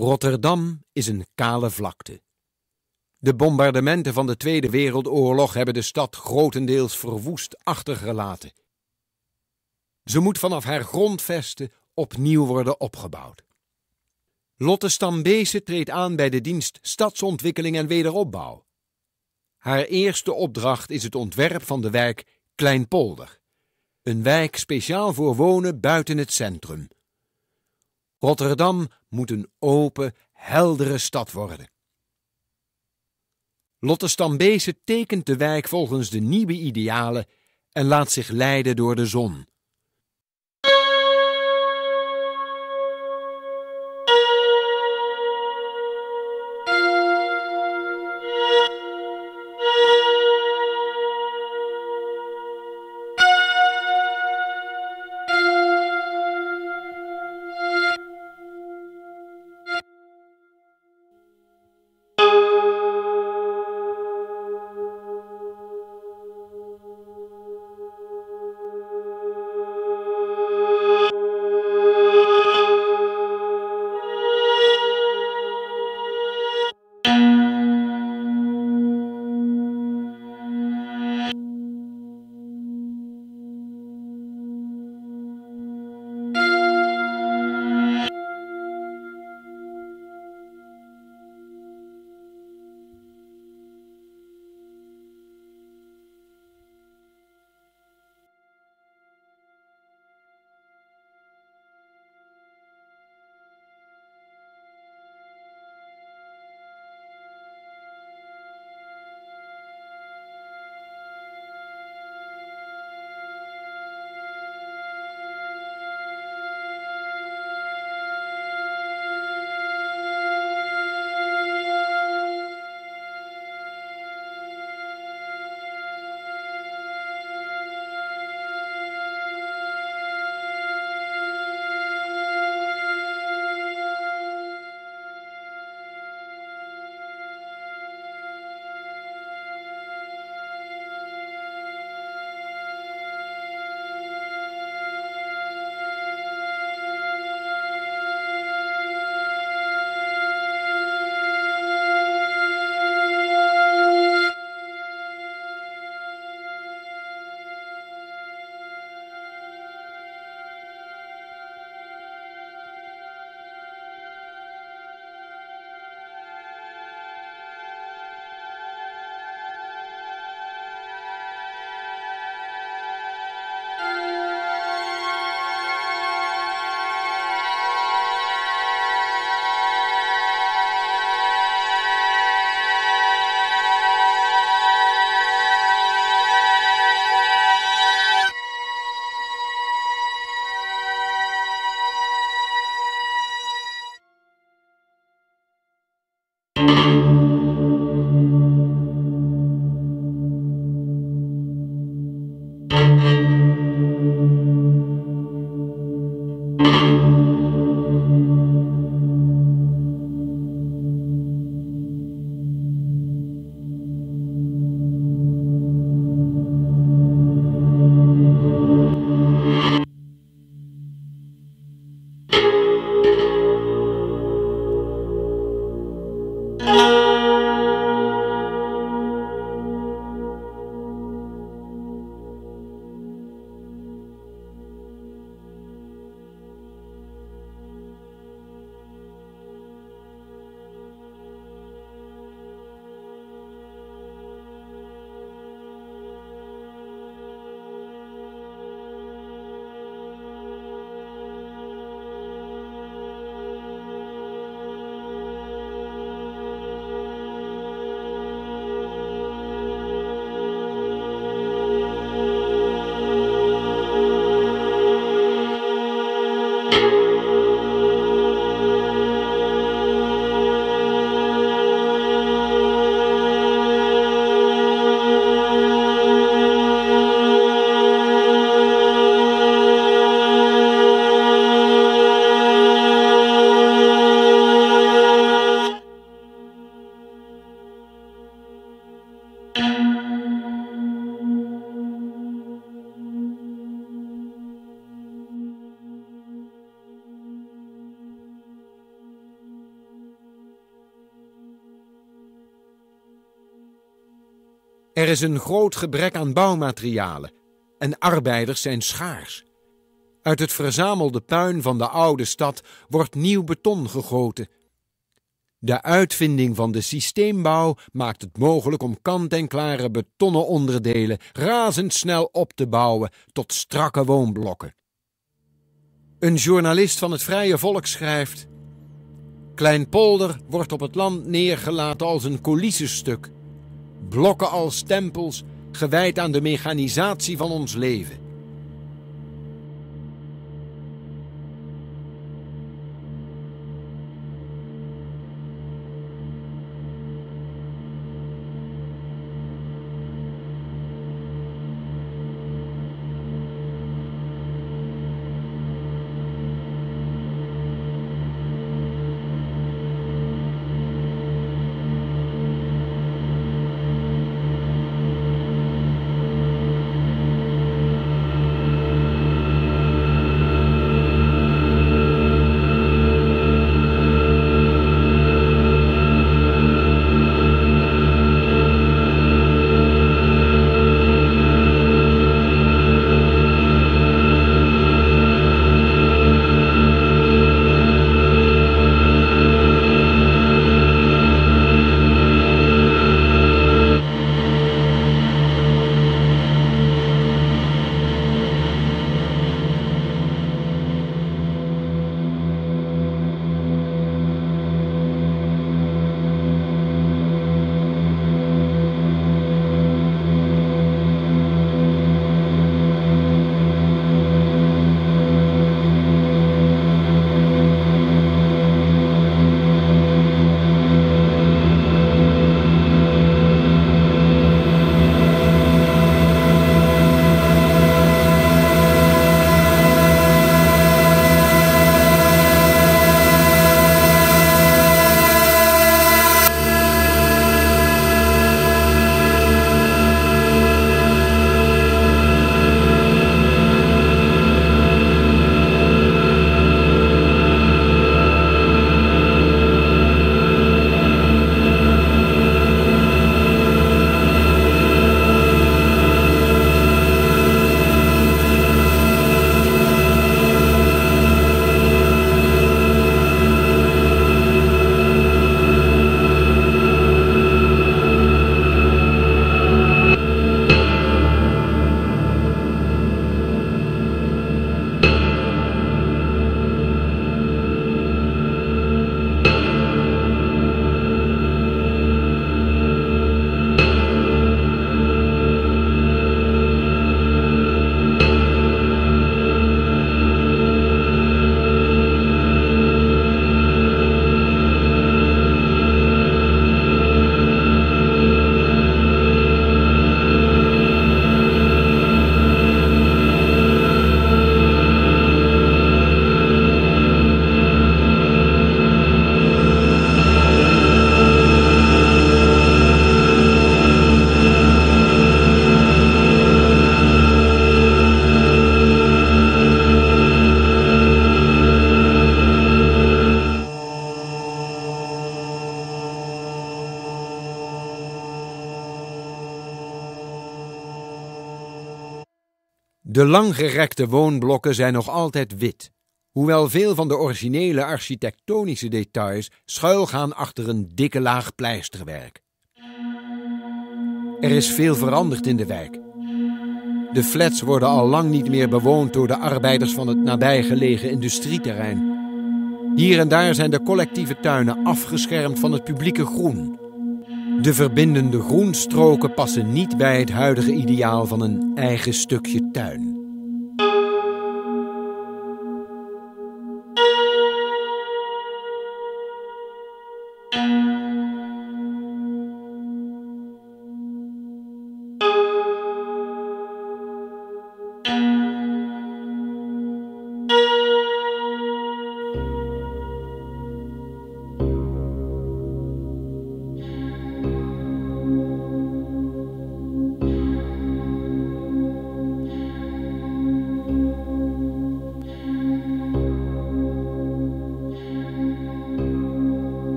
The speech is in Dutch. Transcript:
Rotterdam is een kale vlakte. De bombardementen van de Tweede Wereldoorlog hebben de stad grotendeels verwoest achtergelaten. Ze moet vanaf haar grondvesten opnieuw worden opgebouwd. Lotte Stambeese treedt aan bij de dienst Stadsontwikkeling en Wederopbouw. Haar eerste opdracht is het ontwerp van de wijk Kleinpolder. Een wijk speciaal voor wonen buiten het centrum. Rotterdam moet een open, heldere stad worden. Lotte Stambeese tekent de wijk volgens de nieuwe idealen en laat zich leiden door de zon. Er is een groot gebrek aan bouwmaterialen en arbeiders zijn schaars. Uit het verzamelde puin van de oude stad wordt nieuw beton gegoten. De uitvinding van de systeembouw maakt het mogelijk om kant-en-klare betonnen onderdelen razendsnel op te bouwen tot strakke woonblokken. Een journalist van het Vrije Volk schrijft: Kleinpolder wordt op het land neergelaten als een coulissenstuk. Blokken als tempels, gewijd aan de mechanisatie van ons leven. De langgerekte woonblokken zijn nog altijd wit, hoewel veel van de originele architectonische details schuilgaan achter een dikke laag pleisterwerk. Er is veel veranderd in de wijk. De flats worden al lang niet meer bewoond door de arbeiders van het nabijgelegen industrieterrein. Hier en daar zijn de collectieve tuinen afgeschermd van het publieke groen. De verbindende groenstroken passen niet bij het huidige ideaal van een eigen stukje tuin.